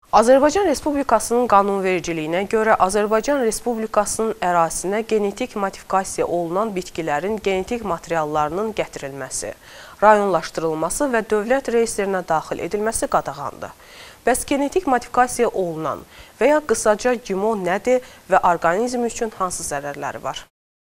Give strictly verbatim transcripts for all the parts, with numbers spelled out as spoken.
Azərbaycan Respublikasının qanunvericiliyinə görə Azərbaycan Respublikasının ərazisinə genetik modifikasiya olunan bitkilərin genetik materiallarının gətirilməsi, rayonlaşdırılması və dövlət reyestrinə daxil edilməsi qadağandır. Bəs genetik modifikasiya olunan və ya qısaca G M O nədir və orqanizm üçün hansı zərərləri var?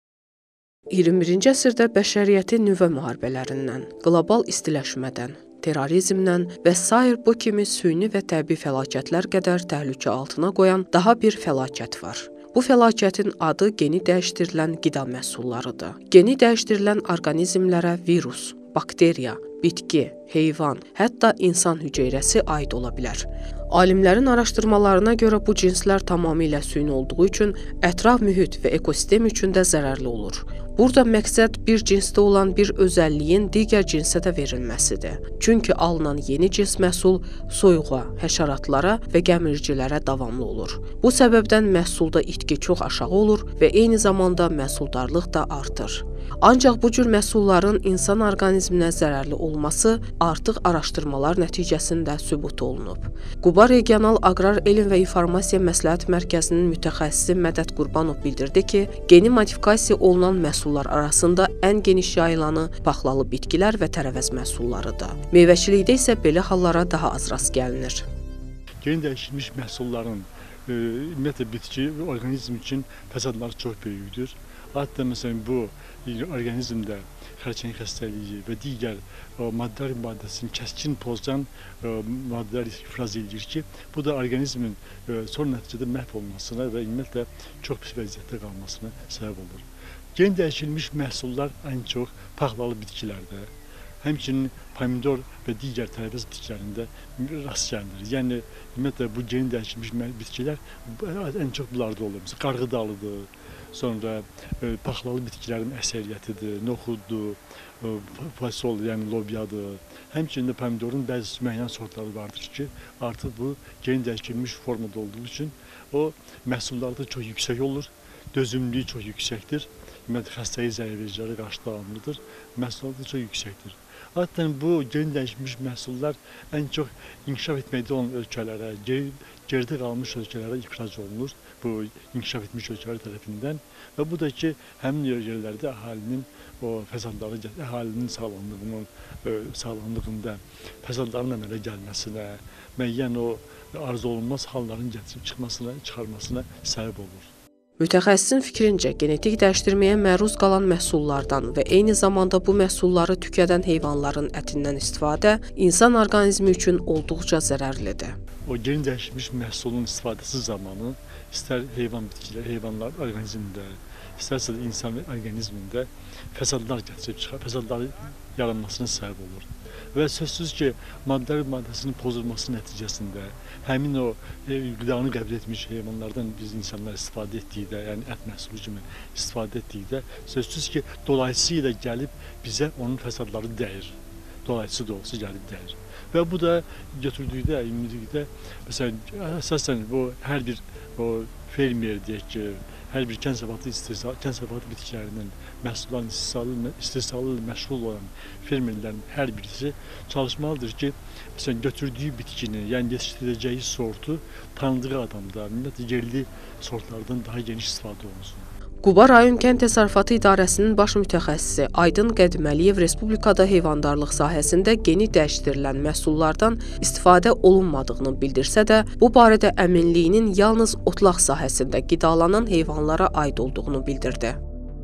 iyirmi birinci əsrdə bəşəriyyəti nüvə müharibələrindən, qlobal istiləşmədən, terrorizmdən və sair bu kimi süni və təbii fəlakətlər qədər təhlükə altına qoyan daha bir fəlakət var. Bu fəlakətin adı geni dəyişdirilən qida məhsullarıdır. Geni dəyişdirilən orqanizmlərə virus, bakteriya, bitki, heyvan, hətta insan hüceyrəsi aid ola bilər. Alimlərin araşdırmalarına görə bu cinslər tamamilə süni olduğu üçün ətraf mühit və ekosistem üçün də zərərli olur. Burada məqsəd bir cinsdə olan bir özəlliyin digər cinsə də verilməsidir. Çünki alınan yeni cins məhsul soyuğa, həşəratlara və gəmiricilərə davamlı olur. Bu səbəbdən məhsulda itki çox aşağı olur və eyni zamanda məhsuldarlıq da artır. Ancaq bu cür məhsulların insan orqanizminə zərərli olması artıq araşdırmalar nəticəsində sübut olunub. Quba Regional Aqrar Elm və İnformasiya Məsləhət Mərkəzinin mütəxəssisi Mədəd Qurbanov bildirdi ki, geni modifikasiya olunan məhsullar arasında ən geniş yayılanı paxlalı bitkilər və tərəvəz məhsullarıdır. Meyvəçilikdə isə belə hallara daha az rast gəlinir. Geni dəyişilmiş məhsulların e, ümumiyyətlə bitki və orqanizm üçün fəsadları çox böyükdür. Hatta məsələn bu orqanizmdə xərçəng xəstəliyi və digər o, maddələr maddəsini kəskin pozan o, maddələr ifraz edir ki, bu da orqanizmin e, son nəticədə məhv olmasına və ümumiyyətlə çox pis vəziyyətdə qalmasına səbəb olur. Geni dəyişilmiş məhsullar ən çox paxlalı bitkilərdə, həmçinin pomidor və digər tərəvəz bitkilərində rast gəlinir. Yəni, ümumiyyətlə bu geni dəyişilmiş bitkilər ən çox bunlarda olur. Məsələn, qarğıdalıdır, sonra e, paxlalı bitkilərin əksəriyyətidir, noxuddur, e, fasol, yəni lobyadır. Həmçinin də pomidorun bəzi müəyyən sortları vardır ki, artıq bu geni dəyişilmiş formada olduğu üçün o məhsullarda çox yüksək olur, dözümlülüyü çox yüksəkdir. Ümumiyyətlə, xəstəlik zərərvericilərə qarşı davamlıdır, məhsullarda çox yüksəkdir. Hatta bu geni dəyişmiş məhsullar ən çox inkişaf etməkdə olan ölkələrə, geri, geridə qalmış ölkələrə ixrac olunur, bu inkişaf etmiş ölkələr tərəfindən. Və bu da ki, həmin yerlərdə əhalinin o fəsadları, əhalinin sağlamlığının, e, sağlamlığında fəsadların əmələ gəlməsinə, müəyyən o arzu olunmaz halların gətirib çıxmasına, çıxarmasına səbəb olur. Mütəxəssisin fikrincə, genetik dəyişdirməyə məruz qalan məhsullardan və eyni zamanda bu məhsulları tükədən heyvanların ətindən istifadə insan orqanizmi üçün olduqca zərərlidir. O geni dəyişmiş məhsulun istifadəsi zamanı istər heyvan bitkilər, heyvanlar orqanizmində, istərsə də insan orqanizmində fəsadlar gətirib çıxar, fəsadların yaranmasına səbəb olur. Və sözsüz ki, maddələr maddəsinin pozulması nəticəsində həmin o e, qidanı qəbul etmiş heyvanlardan biz insanlar istifadə etdikdə, yəni ət məhsulu kimi istifadə etdikdə, sözsüz ki, dolayısıyla gəlib bizə onun fəsadları dəyir. Dolayısı da olsa gəlib dəyir. Və bu da götürdükdə, ümumilikdə, məsələn, əsasən o hər bir o fermer deyək ki, hər bir kənd təsərrüfatı bitkilərindən məhsulların istehsalı, istehsalı məşğul olan fermerlərin hər birisi çalışmalıdır ki, məsələn, götürdüyü bitkini, yəni yetişdirəcəyi sortu tanıdığı adamda, ümumiyyətlə yerli sortlardan daha geniş istifadə olunsun. Quba Rayon Kənd Təsərrüfatı İdarəsinin baş mütəxəssisi Aydın Qədməliyev Respublikada heyvandarlıq sahəsində geni dəyişdirilən məhsullardan istifadə olunmadığını bildirsə də, bu barədə əminliyinin yalnız otlaq sahəsində qidalanan heyvanlara aid olduğunu bildirdi.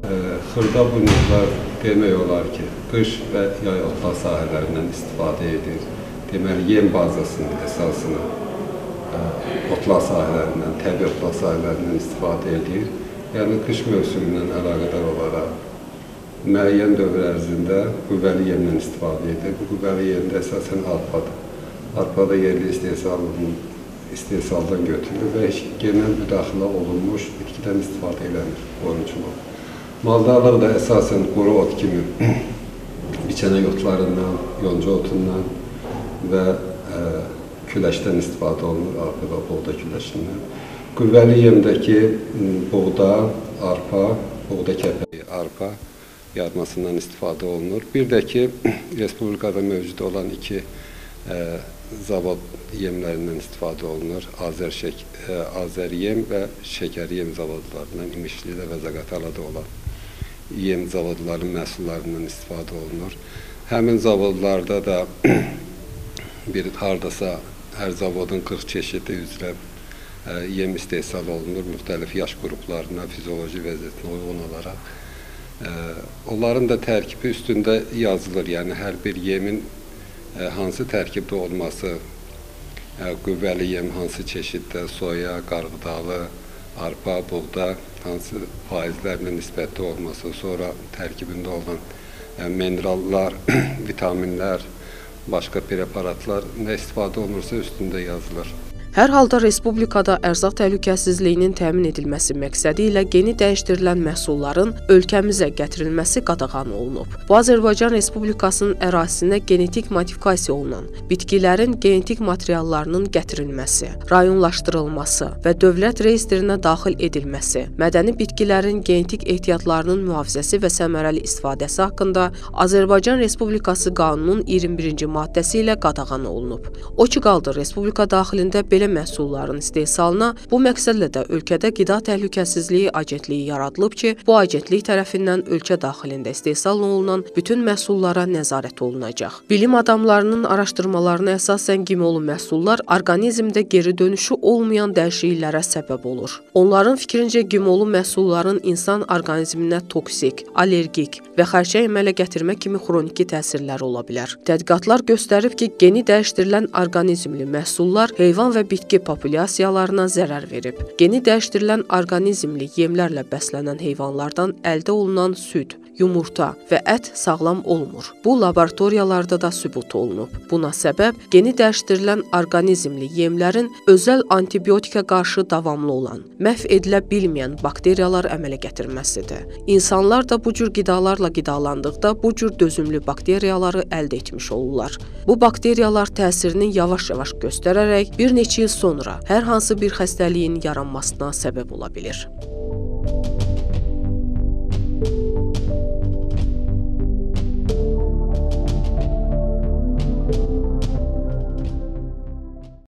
Xırda buynuzlar demək olar ki, qış və yay otlaq sahələrindən istifadə edir. Deməli, yem bazasının əsasını otlaq sahələrindən, təbii otlaq sahələrindən istifadə edir. Yəni, qış mövsümündən əlaqədar olaraq müəyyən dövr ərzində qüvvəli yemdən istifadə edir. Bu qüvvəli yemdə əsasən arpadır. Arpada yerli istehsaldan götürülür və genel müdaxilə olunmuş bitkidən istifadə edilir qoyunçuluq. Maldarlıq da əsasən quru ot kimi biçənək otlarından, yonca otundan və ə, küləşdən istifadə olunur, arpa və buğda küləşindən. Qüvvəli yemdəki buğda, arpa, buğda kəpəyi, arpa yarmasından istifadə olunur. Bir də ki, Respublikada mövcud olan iki ə, zavod yemlərindən istifadə olunur. Azər, şək, Azər yem və şəkər yem zavodlarından, İmişlidə və Zaqatalada olan yem zavodlarının məhsullarından istifadə olunur. Həmin zavodlarda da bir hardasa hər zavodun qırx çeşidi üzrə yem istehsal olunur, müxtəlif yaş qruplarına, fizioloji vəziyyətinə uyğun olaraq. Onların da tərkibi üstündə yazılır, yəni hər bir yemin hansı tərkibdə olması, qüvvəli yem hansı çeşiddə, soya, qarğıdalı, arpa, buğda hansı faizlərlə nisbətli olması, sonra tərkibində olan minerallar, vitaminlər, başqa preparatlar nə istifadə olunursa üstündə yazılır. Hər halda Respublikada ərzaq təhlükəsizliyinin təmin edilməsi məqsədi ilə geni dəyişdirilən məhsulların ölkəmizə gətirilməsi qadağan olunub. Bu, Azərbaycan Respublikasının ərazisinə genetik modifikasiya olunan bitkilərin genetik materiallarının gətirilməsi, rayonlaşdırılması və dövlət reyestrinə daxil edilməsi, mədəni bitkilərin genetik ehtiyatlarının mühafizəsi və səmərəli istifadəsi haqqında Azərbaycan Respublikası qanunun iyirmi birinci maddəsi ilə qadağan olunub. O ki qaldı, Respublika daxilində belə məhsulların istehsalına bu məqsədlə də ölkədə Qida Təhlükəsizliyi Agentliyi yaradılıb ki, bu agentlik tərəfindən ölkə daxilində istehsal olunan bütün məhsullara nəzarət olunacaq. Bilim adamlarının araşdırmalarına əsasən qimolu məhsullar orqanizmdə geri dönüşü olmayan dəyişikliklərə səbəb olur. Onların fikrincə qimolu məhsulların insan orqanizminə toksik, allergik və xərçəng əmələ gətirmə kimi xroniki təsirləri ola bilər. Tədqiqatlar göstərib ki, geni dəyişdirilən orqanizmli məhsullar heyvan və bitki populyasiyalarına zərər verib. Geni dəyişdirilən orqanizmli yemlərlə bəslənən heyvanlardan əldə olunan süd, yumurta və ət sağlam olmur. Bu, laboratoriyalarda da sübut olunub. Buna səbəb geni dəyişdirilən orqanizmli yemlərin özəl antibiotikə qarşı davamlı olan, məhv edilə bilməyən bakteriyalar əmələ gətirməsidir. İnsanlar da bu cür qidalarla qidalandıqda bu cür dözümlü bakteriyaları əldə etmiş olurlar. Bu bakteriyalar təsirini yavaş-yavaş göstərərək bir neçə il sonra hər hansı bir xəstəliyin yaranmasına səbəb ola bilir.